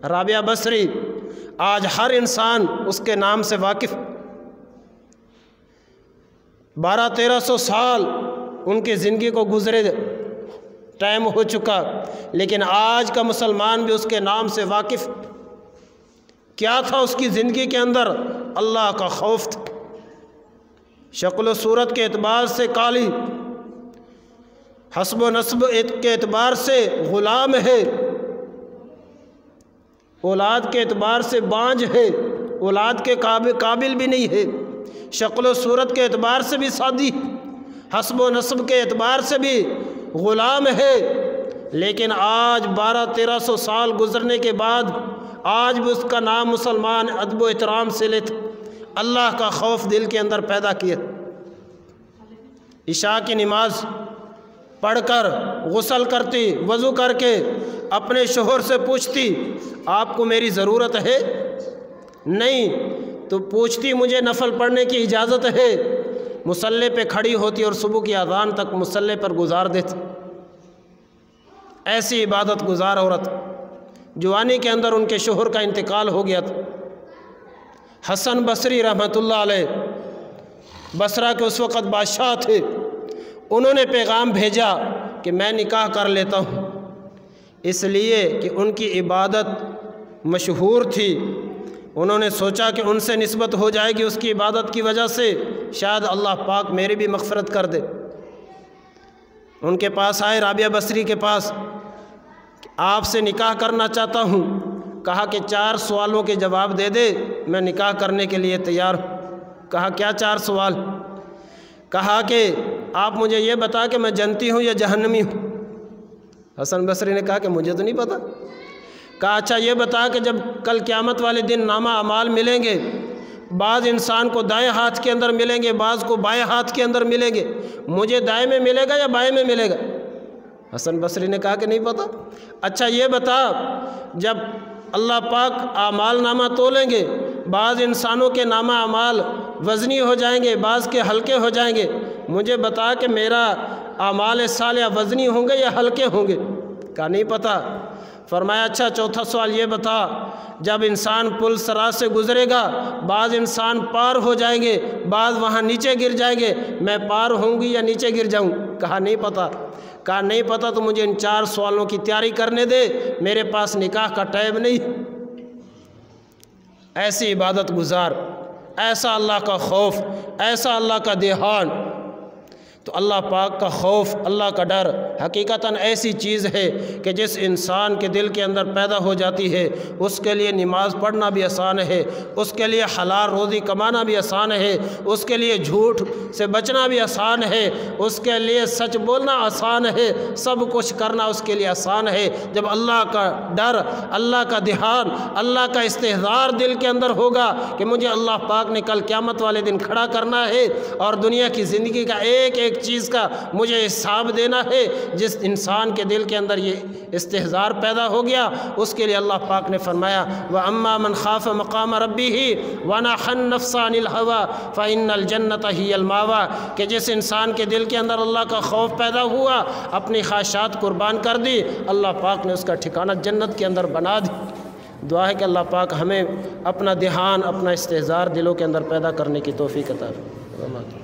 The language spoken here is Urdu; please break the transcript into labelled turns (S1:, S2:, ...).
S1: رابعہ بصری، آج ہر انسان اس کے نام سے واقف۔ 1200-1300 سال ان کی زندگی کو گزرے، ٹائم ہو چکا، لیکن آج کا مسلمان بھی اس کے نام سے واقف۔ کیا تھا اس کی زندگی کے اندر؟ اللہ کا خوف تھا۔ شکل و صورت کے اعتبار سے کالی، حسب و نسب کے اعتبار سے غلام ہے، اولاد کے اعتبار سے بانجھ ہے، اولاد کے قابل بھی نہیں ہے، شکل و صورت کے اعتبار سے بھی سادی، حسب و نسب کے اعتبار سے بھی غلام ہے، لیکن آج 1200-1300 سال گزرنے کے بعد آج بھی اس کا نام مسلمان ادب و احترام سے لیتے، اللہ کا خوف دل کے اندر پیدا کیا۔ عشاء کی نماز پڑھ کر غسل کرتی، وضو کر کے اپنے شوہر سے پوچھتی آپ کو میری ضرورت ہے؟ نہیں تو پوچھتی مجھے نفل پڑھنے کی اجازت ہے؟ مصلی پہ کھڑی ہوتی اور صبح کی اذان تک مصلی پر گزار دیتی۔ ایسی عبادت گزار عورت، جوانی کے اندر ان کے شوہر کا انتقال ہو گیا تھا۔ حسن بصری رحمۃ اللہ علیہ بصرہ کے اس وقت بادشاہ تھے، انہوں نے پیغام بھیجا کہ میں نکاح کر لیتا ہوں، اس لیے کہ ان کی عبادت مشہور تھی۔ انہوں نے سوچا کہ ان سے نسبت ہو جائے گی اس کی عبادت کی وجہ سے، شاید اللہ پاک میری بھی مغفرت کر دے۔ ان کے پاس آئے، رابعہ بصری کے پاس، آپ سے نکاح کرنا چاہتا ہوں۔ کہا کہ 4 سوالوں کے جواب دے دے، میں نکاح کرنے کے لیے تیار ہوں۔ کہا کیا 4 سوال؟ کہا کہ آپ مجھے یہ بتا کہ میں جنتی ہوں یا جہنمی ہوں؟ حسن بصری نے کہا کہ مجھے تو نہیں پتہ۔ کہا اچھا یہ بتا کہ جب کل قیامت والے دن نامہ اعمال ملیں گے، بعض انسان کو دائیں ہاتھ کے اندر ملیں گے، بعض کو بائیں ہاتھ کے اندر ملیں گے، مجھے دائیں میں ملے گا یا بائیں میں ملے گا؟ حسن بصری نے کہا کہ نہیں پتہ۔ اچھا یہ بتا جب اللہ پاک اعمال نامہ تولیں گے، بعض انسانوں کے نامہ اعمال وزنی ہو جائیں گے، بعض کے ہلکے ہو جائیں گے، مجھے بتا کہ میرا اعمال صالحہ وزنی ہوں گے یا ہلکے ہوں گے؟ کہا نہیں پتہ۔ فرمایا اچھا چوتھا سوال یہ بتا جب انسان پل صراط سے گزرے گا، بعض انسان پار ہو جائیں گے، بعض وہاں نیچے گر جائیں گے، میں پار ہوں گی یا نیچے گر جاؤں؟ کہا نہیں پتہ۔ کہا نہیں پتہ تو مجھے ان 4 سوالوں کی تیاری کرنے دے، میرے پاس نکاح کا ٹائم نہیں۔ ایسی عبادت گزار، ایسا اللہ کا خوف، ایسا اللہ کا دھیان۔ تو اللہ پاک کا خوف، اللہ کا ڈر حقیقتاً ایسی چیز ہے کہ جس انسان کے دل کے اندر پیدا ہو جاتی ہے، اس کے لیے نماز پڑھنا بھی آسان ہے، اس کے لیے حلال روزی کمانا بھی آسان ہے، اس کے لیے جھوٹ سے بچنا بھی آسان ہے، اس کے لیے سچ بولنا آسان ہے، سب کچھ کرنا اس کے لیے آسان ہے جب اللہ کا ڈر، اللہ کا دھیان، اللہ کا استحضار دل کے اندر ہوگا کہ مجھے اللہ پاک نے کل قیامت والے دن کھڑا کرنا ہے اور دنیا کی زندگی کا ایک ایک چیز کا مجھے حساب دینا ہے۔ جس انسان کے دل کے اندر یہ استحضار پیدا ہو گیا، اس کے لیے اللہ پاک نے فرمایا وَأَمَّا مَنْ خَافَ مَقَامَ رَبِّهِ وَنَهَى النَّفْسَ عَنِ الْهَوَىٰ فَإِنَّ الْجَنَّةَ هِيَ الْمَأْوَىٰ، کہ جس انسان کے دل کے اندر اللہ کا خوف پیدا ہوا، اپنی خواہشات قربان کر دی، اللہ پاک نے اس کا ٹھکانہ جنت کے اندر بنا دی۔ دعا ہے کہ اللہ پاک ہمیں اپنا دھیان، اپنا استحضار دلوں کے اندر پیدا کرنے کی توفیق عطا فرمائے۔